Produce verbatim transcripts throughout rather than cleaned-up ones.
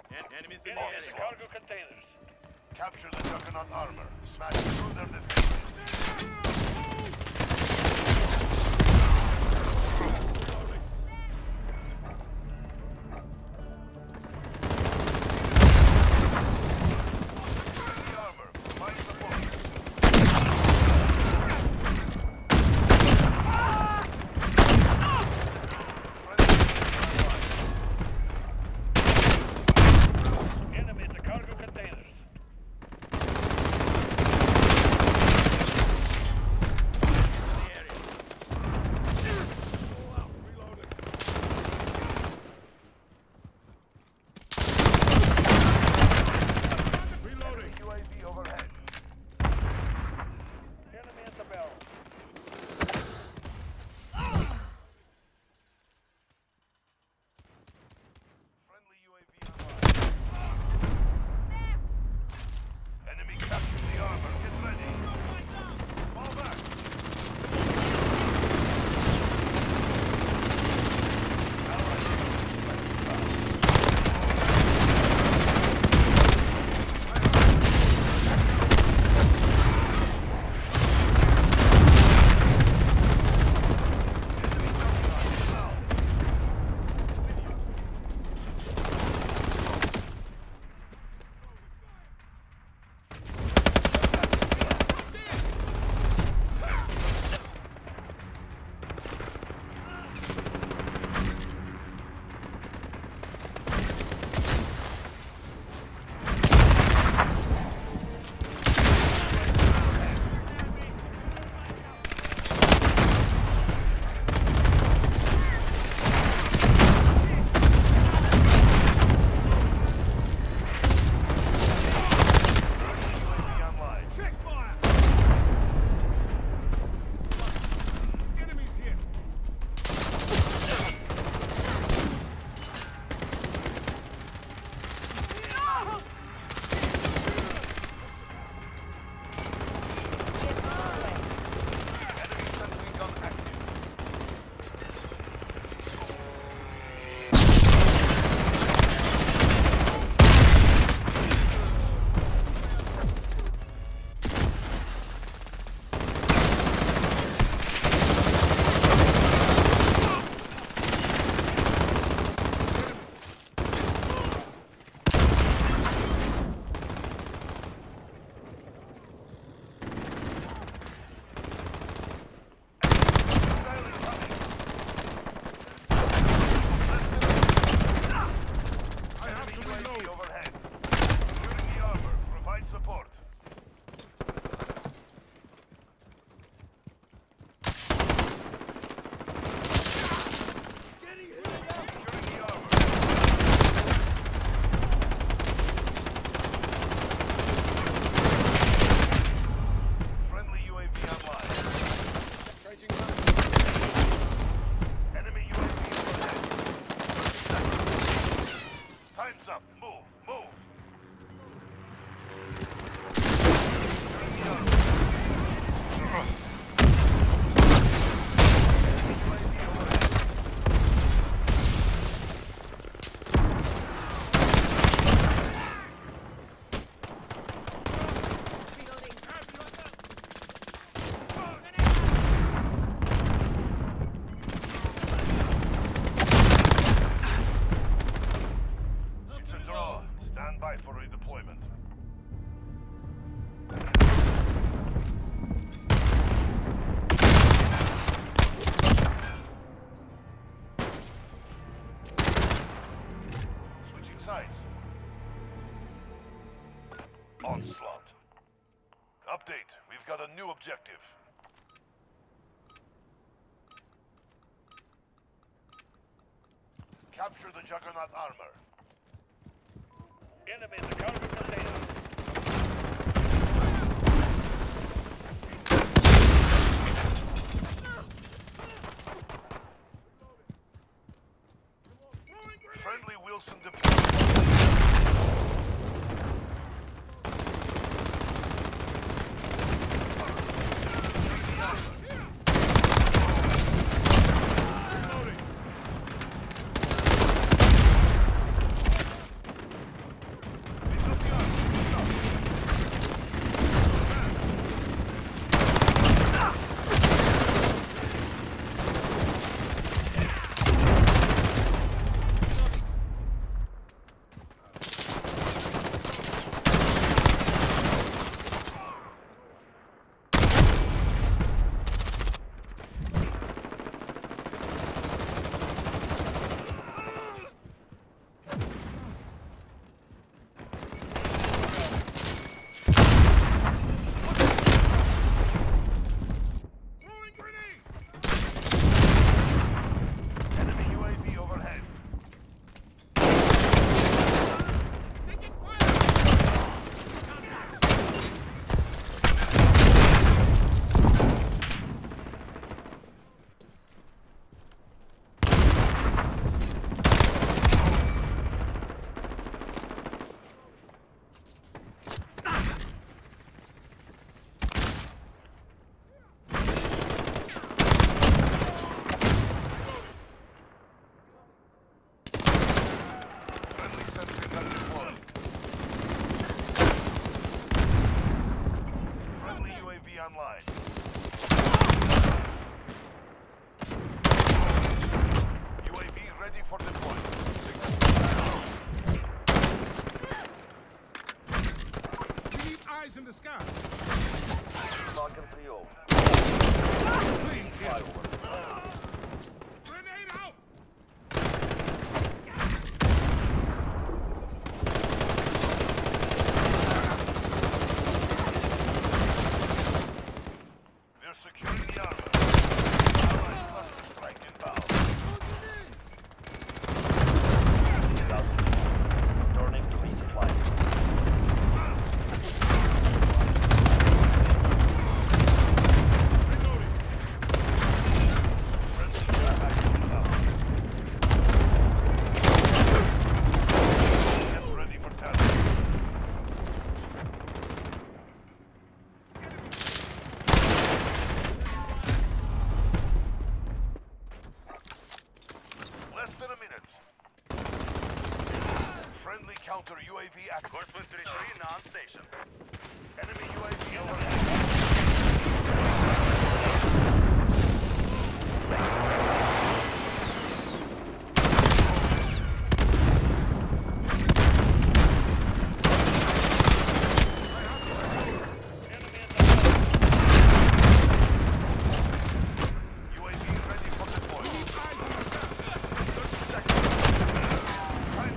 En enemies in the Enemies area. cargo containers. Capture the Juggernaut armor. Smash through their defenses. Onslaught. Update. We've got a new objective. Capture the Juggernaut armor. Enemy in the cargo container. Friendly Wilson deployed. eyes in the sky. Falcon three oh. Clean kill. Flyover. Grenade out! We're securing the armor. Allied cluster strike inbound. Returning to resupply. Reloading. Friendly care package inbound. Get ready for task. Less than a minute. Friendly counter U A V active. Course one thirty-three non-station. Enemy U A V overhead. U A V ready for deployment. Eyes in the sky. thirty seconds. Time.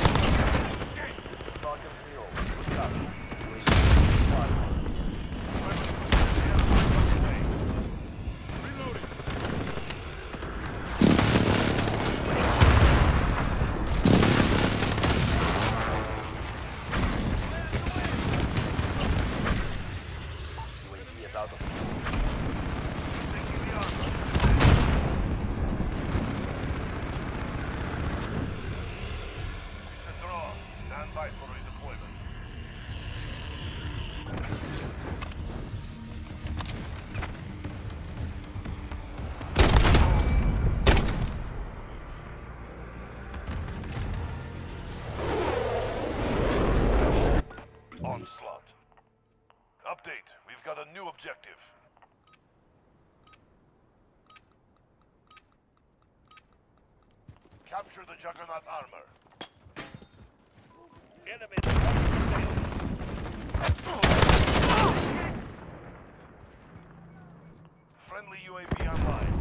Falcon three oh. Copy. Resupply. Reloading. U A V is out of Taking the armor. It's a draw. Stand by for redeployment. Onslaught. Update. We've got a new objective. Capture the Juggernaut armor. Enemy down. Friendly U A V online.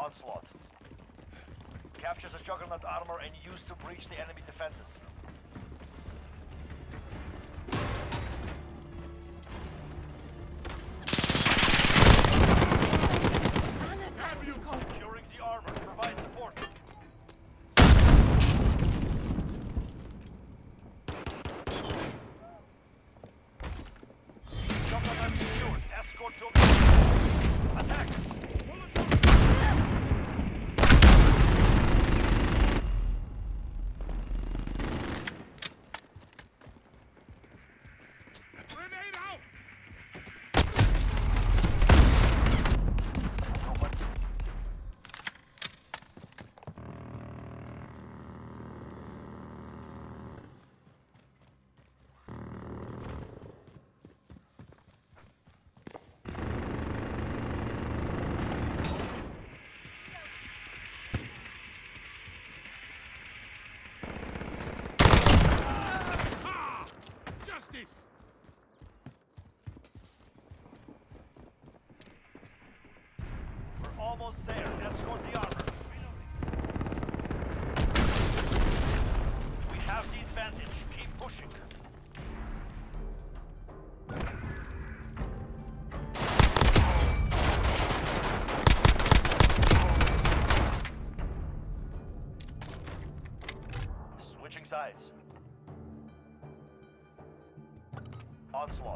Onslaught. Captures the Juggernaut armor and used to breach the enemy defenses. Securing the armor. Provide support. Juggernaut secured. Escort to objective. Attack! Grenade out! Ah! Justice! We're almost there. Escort the armor. We have the advantage. Keep pushing. Switching sides. Onslaught.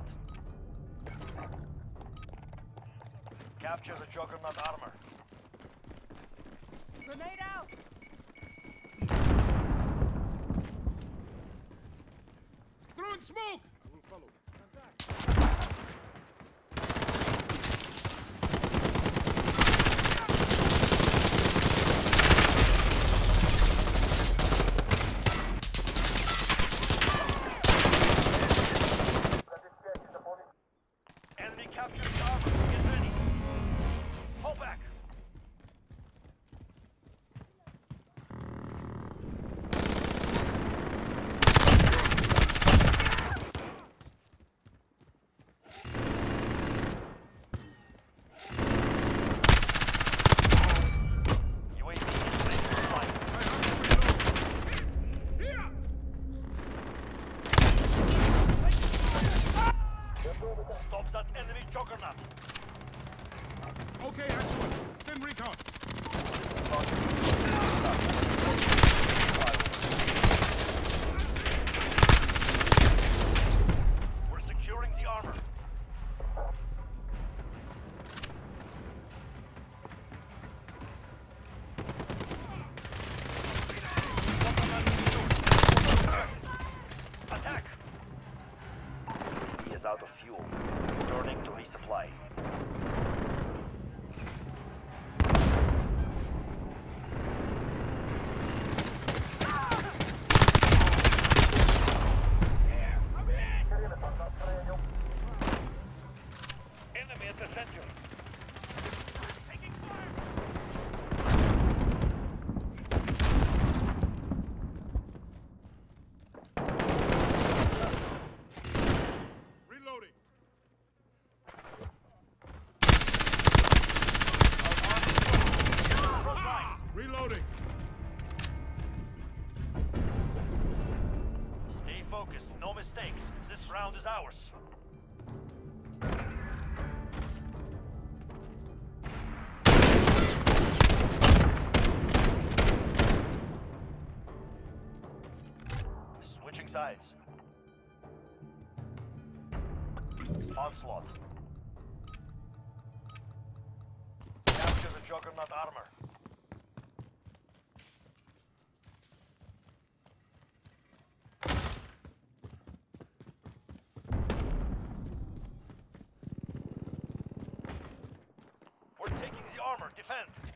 Capture the Juggernaut armor. Grenade out! Throwing smoke! I will follow. Enemy captures the armor. Get ready. Pull back. U A V is ready for flight. I have to reload. Here! Stop that enemy Juggernaut. Okay, actual. Send recon. We're securing the armor. Attack! He is out of fuel. Returning to resupply. Enemy at the center. Reloading. Front line. Reloading. Stay focused. No mistakes. This round is ours. Switching sides. Onslaught. Capture the Juggernaut armor. We're taking the armor. Defend.